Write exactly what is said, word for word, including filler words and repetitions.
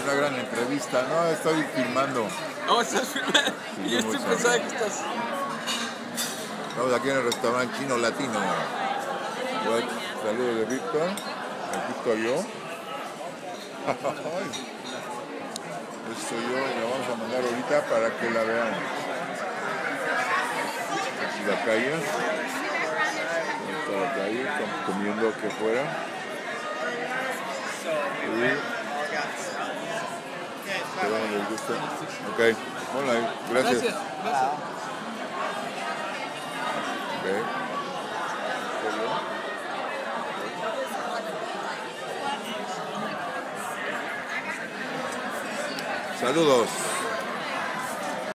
una gran entrevista. No, estoy filmando. Oh, estás filmando. Sí, Yo estoy pensando que estás. Estamos aquí en el restaurante chino latino. Saludos de Víctor. Aquí estoy yo. Esto yo la vamos a mandar ahorita para que la vean. Aquí la calle. Está la calle, estamos comiendo aquí afuera. Y espero que les guste. Ok, hola, gracias. Gracias. Gracias. Okay. Saludos.